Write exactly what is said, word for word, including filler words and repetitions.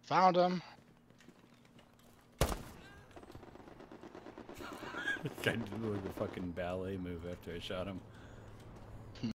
Found him. Guy did like a fucking ballet move after I shot him.